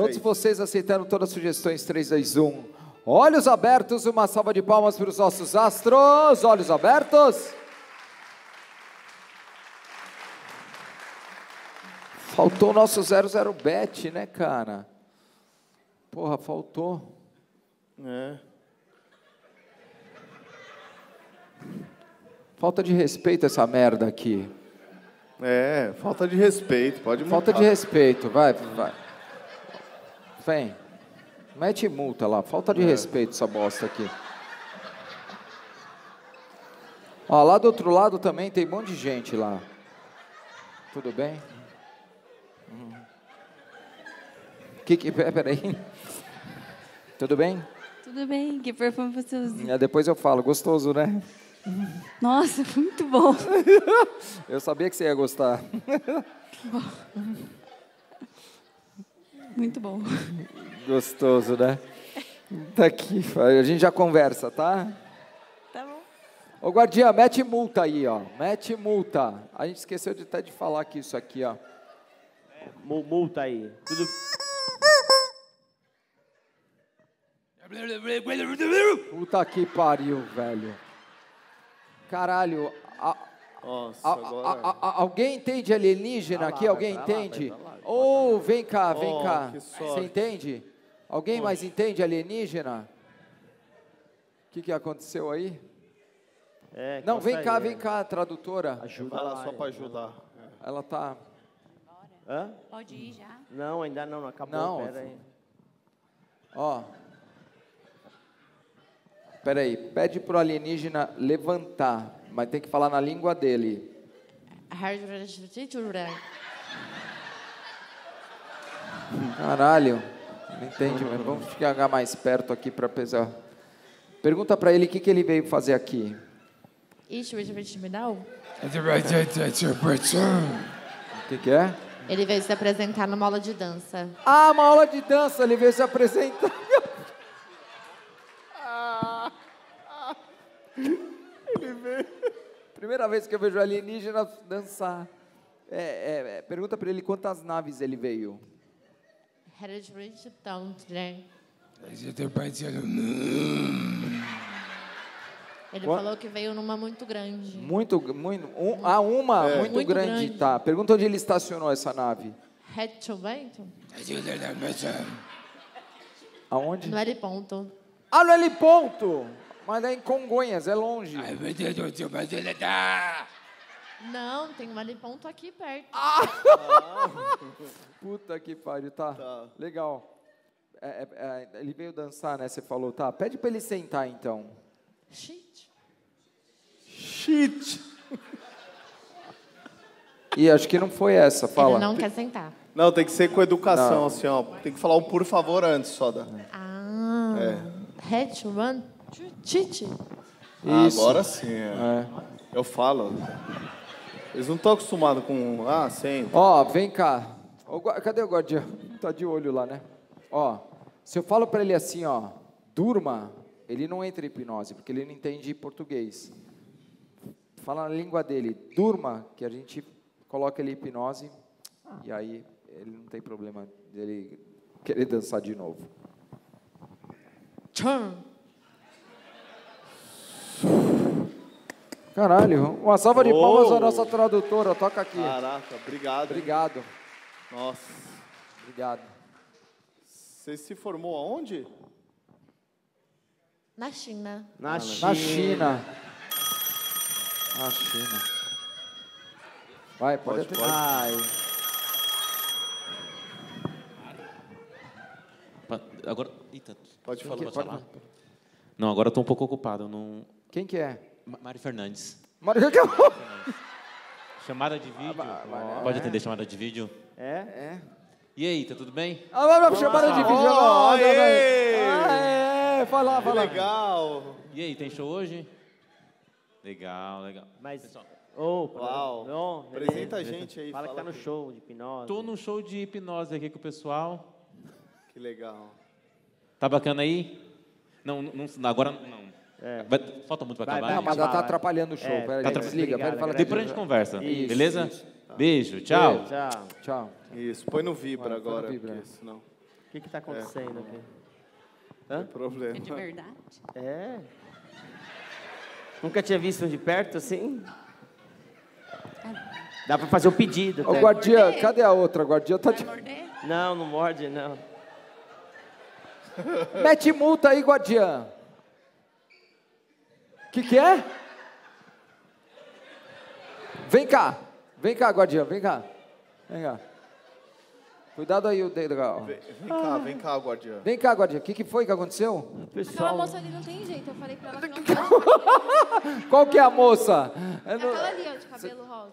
Todos vocês aceitaram todas as sugestões. 3, 2, 1. Olhos abertos, uma salva de palmas para os nossos astros. Olhos abertos. Faltou o nosso 00 bet, né, cara? Porra, faltou. É. Falta de respeito essa merda aqui. É, falta de respeito, pode montar. Falta de respeito, vai. Vem. Mete multa lá, falta de respeito essa bosta aqui. Ó, lá do outro lado também tem um monte de gente lá. Tudo bem? Peraí. Tudo bem? Tudo bem, que perfume você usa? Depois eu falo, gostoso, né? Nossa, muito bom. Eu sabia que você ia gostar. Muito bom. Gostoso, né? Tá aqui, a gente já conversa, tá? Tá bom. Ô, guardiã, mete multa aí, ó. Mete multa. A gente esqueceu até de falar que isso aqui, ó. Multa aí. Tudo... Puta que pariu, velho. Caralho. Nossa, agora... Alguém entende alienígena aqui? Alguém entende? Ou vem cá. Você entende? Alguém mais entende alienígena? O que aconteceu aí? Não, vem cá, tradutora. Ajuda ela só para ajudar. Ela tá... Hã? Pode ir já? Não, ainda não acabou. Não. Pera aí. Ó. Pera aí, pede pro alienígena levantar, mas tem que falar na língua dele. Caralho, não entende, mas vamos chegar mais perto aqui para pesar. Pergunta para ele o que ele veio fazer aqui. O que é? Ele veio se apresentar numa aula de dança. Ah, uma aula de dança, ele veio se apresentar. Ele veio. Primeira vez que eu vejo alienígena dançar. Pergunta para ele quantas naves ele veio. Ele falou que veio numa muito grande. Muito grande, tá. Pergunta onde ele estacionou essa nave. Aonde? No heliponto. Ah, no heliponto! Mas é em Congonhas, é longe. Não, tem um heliponto aqui perto. Puta que pariu, tá. Legal. Ele veio dançar, né? Você falou, tá. Pede pra ele sentar, então. Shit. E acho que não foi essa, fala. Ele não quer sentar. Não, tem que ser com educação, assim, ó. Tem que falar um por favor antes, só da... Tite. Agora sim, Eu falo. Eles não estão acostumados com... senta. Ó, vem cá. Cadê o guardião? Tá de olho lá, né? Ó, se eu falo pra ele assim, ó, durma, ele não entra em hipnose, porque ele não entende português. Fala na língua dele, durma, que a gente coloca ele em hipnose, e aí ele não tem problema dele querer dançar de novo. Caralho, uma salva de palmas à nossa tradutora, toca aqui. Caraca, obrigado. Obrigado. Nossa. Obrigado. Você se formou aonde? Na China. Na China. Vai, pode. Agora, eita. Pode falar. Não, agora eu tô um pouco ocupado. Não... Quem que é? Mário Fernandes. Mário Chamada de vídeo. Pode atender chamada de vídeo? É. E aí, tá tudo bem? Chamada de vídeo. Fala. Legal. E aí, tem show hoje? Legal. Mas, pessoal, Não, apresenta a gente aí. Fala que tá no show de hipnose. tô num show de hipnose aqui com o pessoal. Que legal. Tá bacana aí? Não, agora não. Falta muito pra acabar. Não, mas ela tá atrapalhando o show. Pera aí, desliga. Depois a gente conversa. Beleza? Isso. Beijo, tchau. Tchau. Isso, põe no vibra agora. Põe no vibra. Senão... que está acontecendo aqui? Não tem problema. É de verdade? É. Nunca tinha visto um de perto assim? Dá para fazer o pedido. Ô, guardiã, cadê a outra? A guardiã tá de... Vai morder? Não, não morde, não. Mete multa aí, guardiã. Que é? Vem cá, guardiã, vem cá. Vem cá. Cuidado aí o dedo. Vem cá, guardiã. Vem cá, guardiã. O que foi que aconteceu? Aquela Pessoal, moça ali não tem jeito. Eu falei pra ela que não pode. Qual que é a moça? Aquela ali, ó, de cabelo rosa.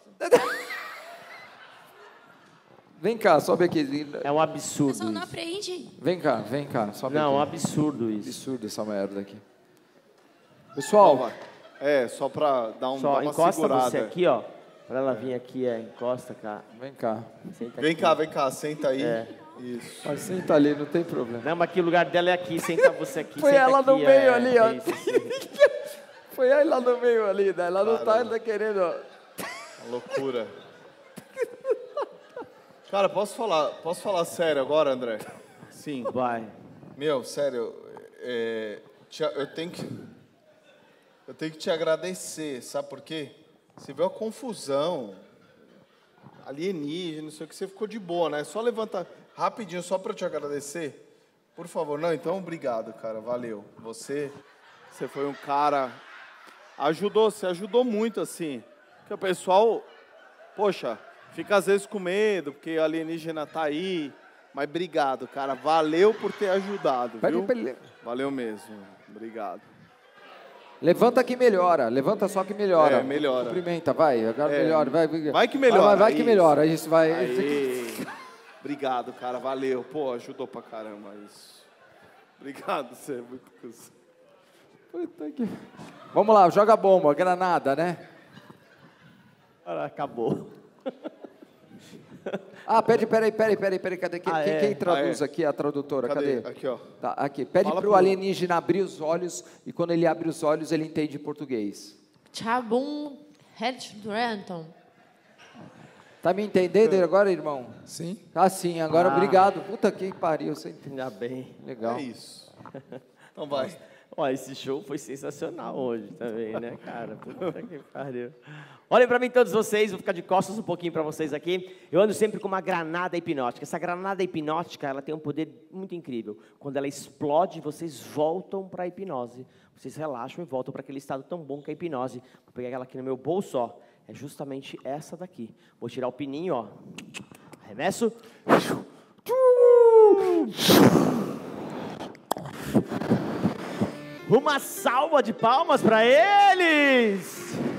Vem cá, sobe aqui. é um absurdo Pessoal, não isso. aprende. Vem cá, sobe Não, é um aqui. absurdo isso. Absurdo essa merda aqui. Pessoal, Só pra dar Só uma encosta segurada. você aqui, ó. Pra ela vir aqui, encosta, cara. vem cá. Senta Vem aqui. cá, senta aí. É. Isso. Mas senta ali, não tem problema. Não, mas aqui o lugar dela é aqui, senta você aqui. Foi senta ela aqui, no meio ali, ó. isso. Foi aí lá no meio ali, né? Ela não tá querendo... Uma loucura. Cara, posso falar sério agora, André? Sim. Vai. Meu, sério, eu tenho que te agradecer, sabe por quê? Você viu a confusão, alienígena, não sei o que, você ficou de boa, né? Só levanta rapidinho, só para eu te agradecer. Por favor, não, então obrigado, cara, valeu. Você foi um cara, você ajudou muito, assim, porque o pessoal, poxa, fica às vezes com medo, porque a alienígena tá aí, mas obrigado, cara, valeu por ter ajudado, viu? Valeu mesmo, obrigado. Levanta que melhora, levanta só que melhora. Melhora. Cumprimenta, vai, agora melhora. Vai que melhora. Vai que isso. melhora, isso vai. Aê. Obrigado, cara, valeu. Pô, ajudou pra caramba isso. Obrigado, você é muito coisa. Puta que... Vamos lá, joga bomba, granada, né? Acabou. Peraí, cadê? Quem traduz é. aqui, a tradutora? Cadê? Aqui, ó. Tá, aqui. Pede Fala pro alienígena abrir os olhos e quando ele abre os olhos, ele entende português. Chabum Hedranton. Tá me entendendo agora, irmão? Sim. Tá sim, agora obrigado. Puta que pariu, você entendeu. Ainda bem. Legal. É isso. Então vai. Ó, esse show foi sensacional hoje também, né, cara? Puta que pariu. Olhem pra mim todos vocês, vou ficar de costas um pouquinho pra vocês aqui. Eu ando sempre com uma granada hipnótica. Essa granada hipnótica, ela tem um poder muito incrível. Quando ela explode, vocês voltam pra hipnose. Vocês relaxam e voltam para aquele estado tão bom que é a hipnose. Vou pegar ela aqui no meu bolso, ó. É justamente essa daqui. Vou tirar o pininho, ó. Arremesso. Uma salva de palmas para eles!